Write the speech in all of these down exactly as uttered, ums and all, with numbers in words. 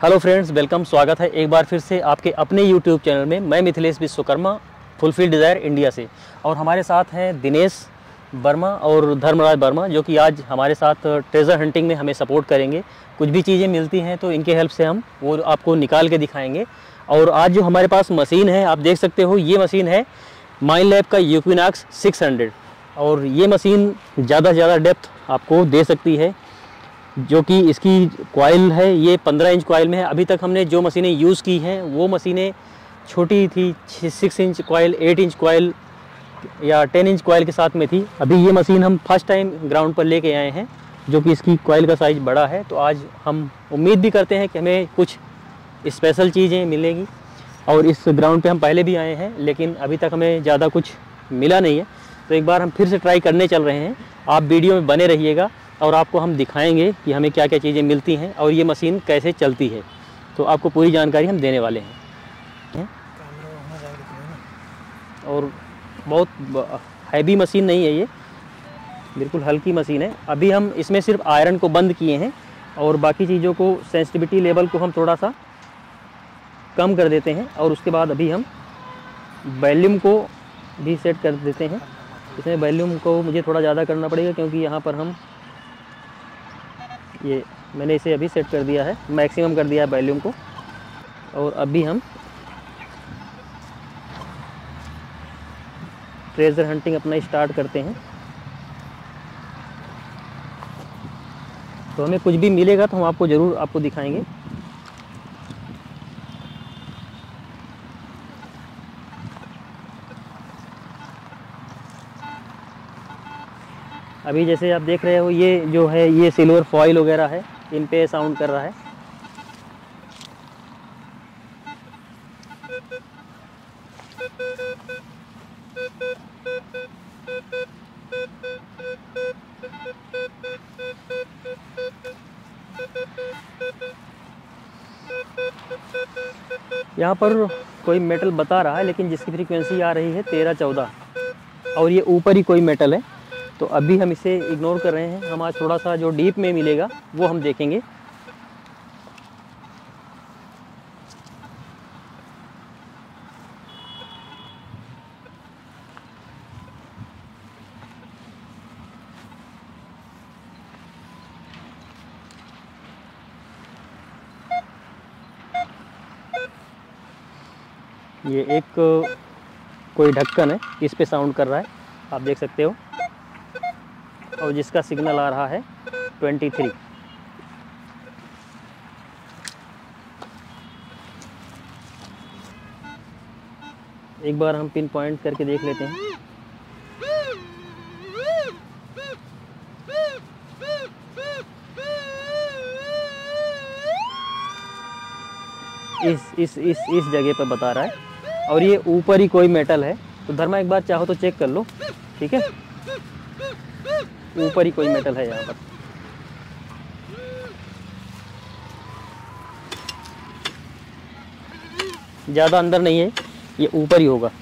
Hello friends, welcome. स्वागत है एक बार फिर से आपके अपने यूट्यूब चैनल में। मैं Mithilesh Vishwakarma, fulfil desire India से, और हमारे साथ हैं दिनेश वर्मा और धर्मराज वर्मा, जो कि आज हमारे साथ ट्रेजर हंटिंग में हमें सपोर्ट करेंगे। कुछ भी चीज़ें मिलती हैं तो इनके हेल्प से हम वो आपको निकाल के दिखाएंगे। और आज जो हमारे पास मशीन है, आप देख सकते हो, ये मशीन है माइनलैब का इक्विनॉक्स सिक्स हंड्रेड, और ये मशीन ज़्यादा से ज़्यादा डेप्थ आपको दे सकती है। जो कि इसकी कॉइल है ये पंद्रह इंच कॉइल में है। अभी तक हमने जो मशीनें यूज़ की हैं वो मशीनें छोटी थी, six inch coil, eight inch coil या टेन इंच कॉइल के साथ में थी। अभी ये मशीन हम फर्स्ट टाइम ग्राउंड पर लेके आए हैं, जो कि इसकी कॉइल का साइज़ बड़ा है। तो आज हम उम्मीद भी करते हैं कि हमें कुछ स्पेशल चीज़ें मिलेंगी। और इस ग्राउंड पे हम पहले भी आए हैं, लेकिन अभी तक हमें ज़्यादा कुछ मिला नहीं है। तो एक बार हम फिर से ट्राई करने चल रहे हैं। आप वीडियो में बने रहिएगा और आपको हम दिखाएंगे कि हमें क्या क्या चीज़ें मिलती हैं और ये मशीन कैसे चलती है। तो आपको पूरी जानकारी हम देने वाले हैं। और बहुत हैवी मशीन नहीं है ये, बिल्कुल हल्की मशीन है। अभी हम इसमें सिर्फ आयरन को बंद किए हैं और बाकी चीज़ों को, सेंसिटिविटी लेवल को हम थोड़ा सा कम कर देते हैं। और उसके बाद अभी हम वॉल्यूम को भी सेट कर देते हैं। इसमें वॉल्यूम को मुझे थोड़ा ज़्यादा करना पड़ेगा, क्योंकि यहाँ पर हम ये मैंने इसे अभी सेट कर दिया है, मैक्सिमम कर दिया है वॉल्यूम को। और अभी हम ट्रेजर हंटिंग अपना स्टार्ट करते हैं। तो हमें कुछ भी मिलेगा तो हम आपको ज़रूर आपको दिखाएंगे। अभी जैसे आप देख रहे हो, ये जो है ये सिल्वर फॉइल वगैरह है, इन पे साउंड कर रहा है। यहाँ पर कोई मेटल बता रहा है, लेकिन जिसकी फ्रीक्वेंसी आ रही है तेरह चौदह, और ये ऊपर ही कोई मेटल है। तो अभी हम इसे इग्नोर कर रहे हैं। हम आज थोड़ा सा जो डीप में मिलेगा वो हम देखेंगे। ये एक कोई ढक्कन है, इस पे साउंड कर रहा है, आप देख सकते हो, और जिसका सिग्नल आ रहा है तेईस। एक बार हम पिन पॉइंट करके देख लेते हैं। इस इस इस इस जगह पर बता रहा है, और ये ऊपर ही कोई मेटल है। तो धर्मा एक बार चाहो तो चेक कर लो, ठीक है? ऊपर ही कोई मेटल है यहाँ पर। ज़्यादा अंदर नहीं है, ये ऊपर ही होगा।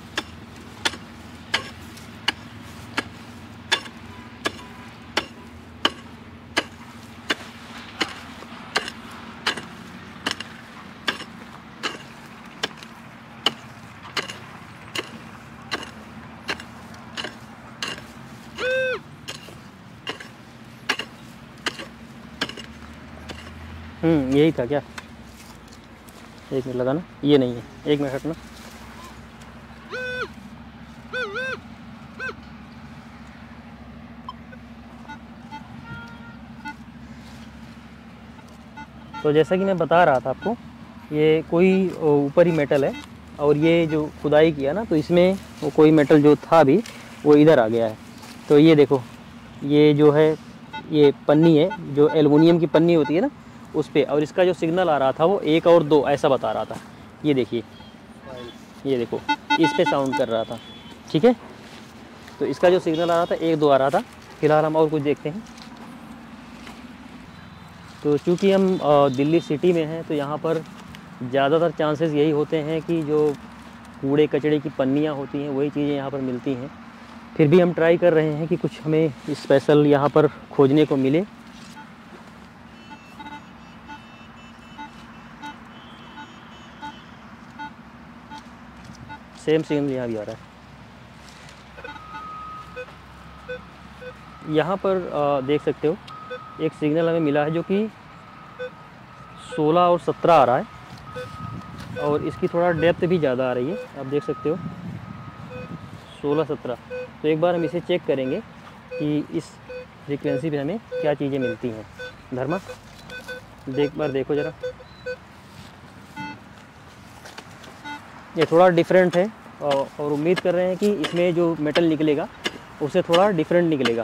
हम्म यही था क्या? एक मिनट लगाना, ये नहीं है, एक मिनट हटना। तो जैसा कि मैं बता रहा था आपको, ये कोई ऊपर ही मेटल है, और ये जो खुदाई किया ना, तो इसमें वो कोई मेटल जो था भी वो इधर आ गया है। तो ये देखो, ये जो है ये पन्नी है, जो एल्युमिनियम की पन्नी होती है ना, उस पे, और इसका जो सिग्नल आ रहा था वो एक और दो ऐसा बता रहा था। ये देखिए, ये देखो, इस पे साउंड कर रहा था, ठीक है? तो इसका जो सिग्नल आ रहा था एक दो आ रहा था। फिलहाल हम और कुछ देखते हैं। तो चूँकि हम दिल्ली सिटी में हैं, तो यहाँ पर ज़्यादातर चांसेस यही होते हैं कि जो कूड़े कचड़े की पन्नियाँ होती हैं वही चीज़ें यहाँ पर मिलती हैं। फिर भी हम ट्राई कर रहे हैं कि कुछ हमें स्पेशल यहाँ पर खोजने को मिले। सेम सिग्नल यहाँ भी आ रहा है। यहाँ पर आ, देख सकते हो एक सिग्नल हमें मिला है जो कि सोलह और सत्रह आ रहा है, और इसकी थोड़ा डेप्थ भी ज़्यादा आ रही है, आप देख सकते हो सोलह सत्रह। तो एक बार हम इसे चेक करेंगे कि इस फ्रीक्वेंसी पे हमें क्या चीज़ें मिलती हैं। धर्मा देख बार देखो ज़रा, ये थोड़ा डिफरेंट है और, और उम्मीद कर रहे हैं कि इसमें जो मेटल निकलेगा उससे थोड़ा डिफरेंट निकलेगा।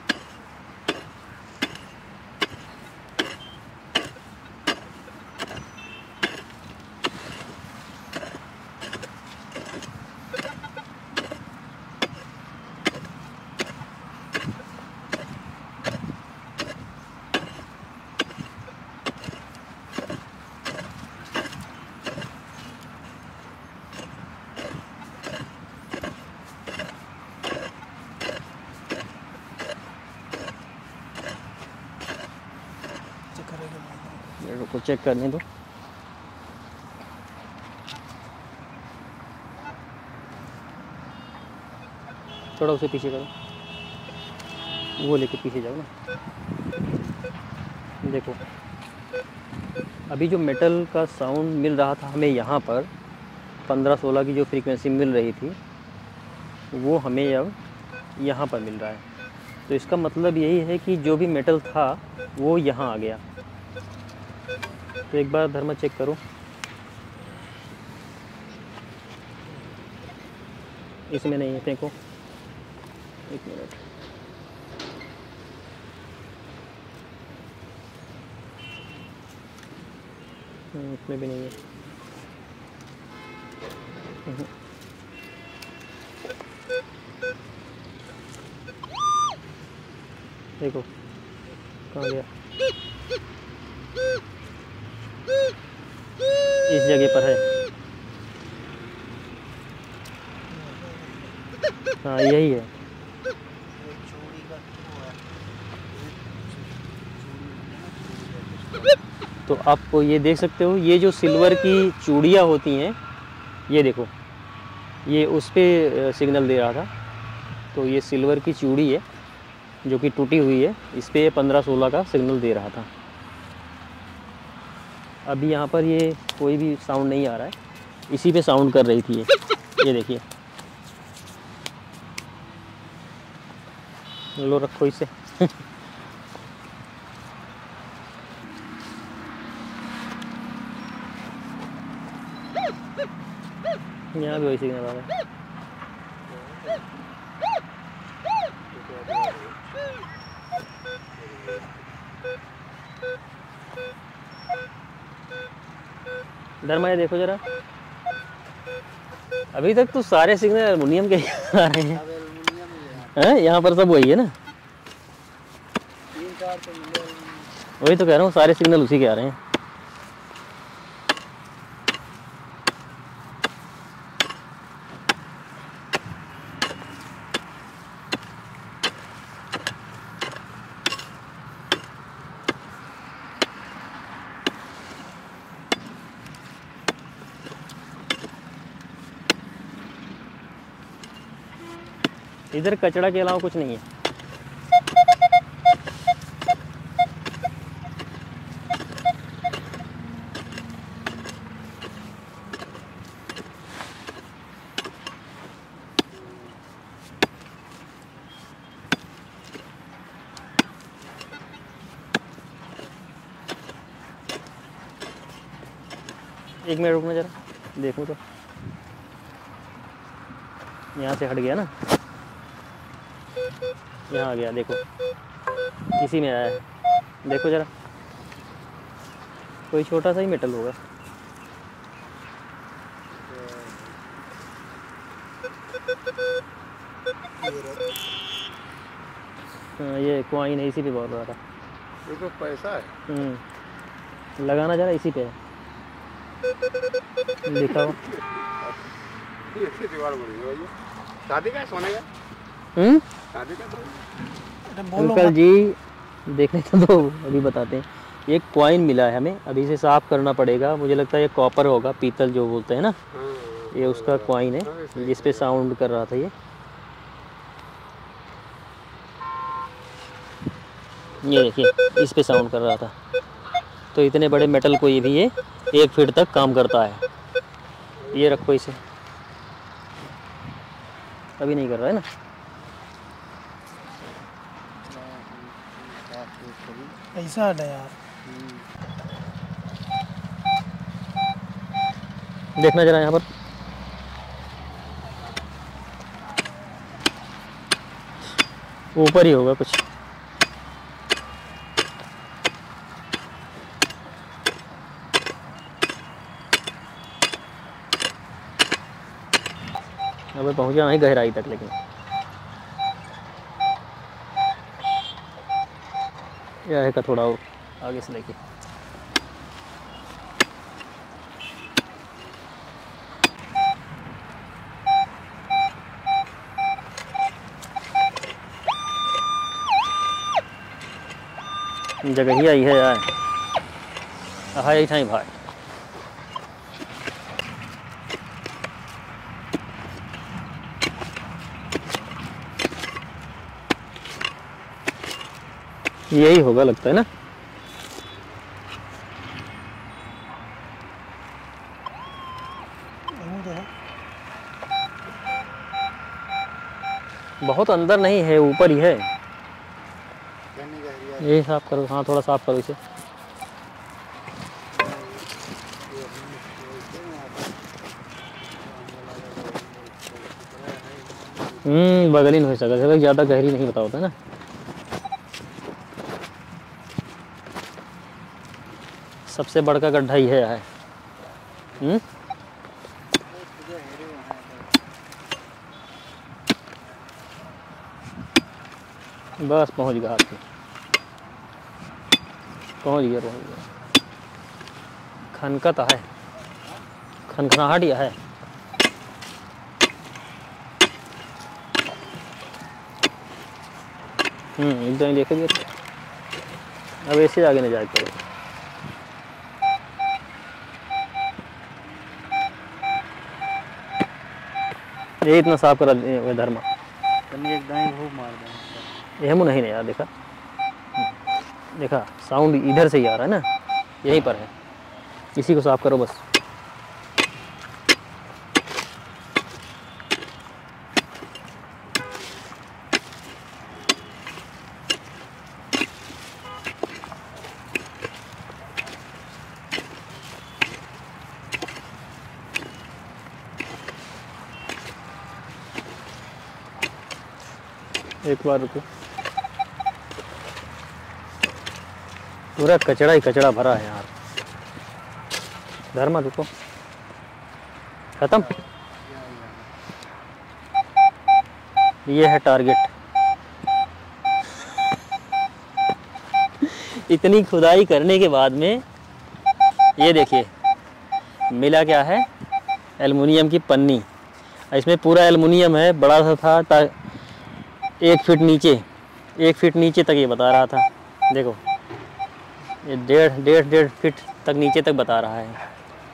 को चेक करने दो। थोड़ा उसे पीछे करो, वो लेके पीछे जाओ ना। देखो अभी जो मेटल का साउंड मिल रहा था हमें यहाँ पर पंद्रह सोलह की जो फ्रीक्वेंसी मिल रही थी वो हमें अब यहाँ पर मिल रहा है। तो इसका मतलब यही है कि जो भी मेटल था वो यहाँ आ गया। तो एक बार धर्मा चेक करो, इसमें नहीं है, फेंको। एक मिनट, इसमें भी नहीं है। देखो कहाँ गया, इस जगह पर है। हाँ यही है। तो आप ये देख सकते हो, ये जो सिल्वर की चूड़ियाँ होती हैं, ये देखो ये उस पे सिग्नल दे रहा था। तो ये सिल्वर की चूड़ी है जो कि टूटी हुई है, इस पे पंद्रह सोलह का सिग्नल दे रहा था। अभी यहाँ पर ये कोई भी साउंड नहीं आ रहा है, इसी पे साउंड कर रही थी ये ये देखिए। लो रखो इसे। यहाँ भी वही सिग्नल आ रहा है। धर्मा ये देखो जरा, अभी तक तो सारे सिग्नल एल्युमिनियम के आ रहे हैं। हैं यहाँ पर सब वही है ना, वही तो कह रहा हूँ, सारे सिग्नल उसी के आ रहे हैं। इधर कचरा के अलावा कुछ नहीं है। एक मिनट रुकना जरा, देखूं तो यहाँ से हट गया ना, यहाँ आ गया। देखो इसी में आया है, देखो जरा, कोई छोटा सा ही मेटल होगा। हाँ ये कॉइन है, इसी पे बोल रहा था। ये तो पैसा है। हम्म लगाना जरा, इसी पे है लिखा हो। शादी का सोने का? हम्म शादी का अंकल जी देखने तो दो, अभी बताते हैं। एक कॉइन मिला है हमें, अभी इसे साफ करना पड़ेगा। मुझे लगता है ये कॉपर होगा, पीतल जो बोलते हैं ना। हाँ। ये उसका कॉइन है जिस पे साउंड कर रहा था ये ये देखिए इस पे साउंड कर रहा था। तो इतने बड़े मेटल को ये भी ये एक फीट तक काम करता है। ये रखो इसे, अभी नहीं कर रहा है ना। ऐसा है यार, देखना जरा यहाँ पर, ऊपर ही होगा कुछ। अब पहुँचा नहीं गहराई तक, लेकिन यह है का थोड़ा और आगे से लेके। जगह ही आई है यार, हाई ठाई भाई। यही होगा लगता है ना। बहुत अंदर नहीं है, ऊपर ही है। ये साफ करो, हाँ थोड़ा साफ करो इसे। हम्म बगल ही नहीं हो सका, ज़्यादा गहरी नहीं बता होता ना। सबसे बड़का गड्ढा ही है। हम्म बस पहुंच गया, आपके पहुंच गया पहुंच गया। खनकत है, खनखनाहट या है। हम्म एकदम देखे गए। अब ऐसे आगे नहीं जाके ये इतना साफ करा धर्मा एक दाएं वो मार दें। ये हम नहीं नहीं यार, देखा देखा साउंड इधर से ही आ रहा है ना, यहीं पर है। इसी को साफ करो बस। एक बार रुको, पूरा कचड़ा ही कचड़ा भरा है यार। धर्मा रुको, खत्म। ये है टारगेट। इतनी खुदाई करने के बाद में ये देखिए मिला क्या है, एल्युमिनियम की पन्नी। इसमें पूरा एल्युमिनियम है, बड़ा सा था ता एक फीट नीचे, एक फीट नीचे तक ये बता रहा था। देखो ये डेढ़ डेढ़ डेढ़ फीट तक नीचे तक बता रहा है।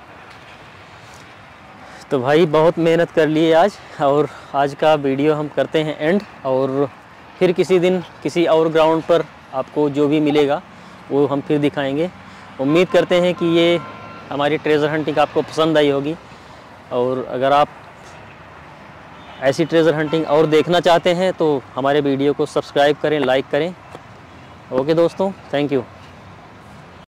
तो भाई बहुत मेहनत कर लिए आज, और आज का वीडियो हम करते हैं एंड। और फिर किसी दिन किसी और ग्राउंड पर आपको जो भी मिलेगा वो हम फिर दिखाएंगे। उम्मीद करते हैं कि ये हमारी ट्रेजर हंटिंग आपको पसंद आई होगी। और अगर आप ऐसी ट्रेजर हंटिंग और देखना चाहते हैं तो हमारे वीडियो को सब्सक्राइब करें, लाइक करें। ओके दोस्तों, थैंक यू।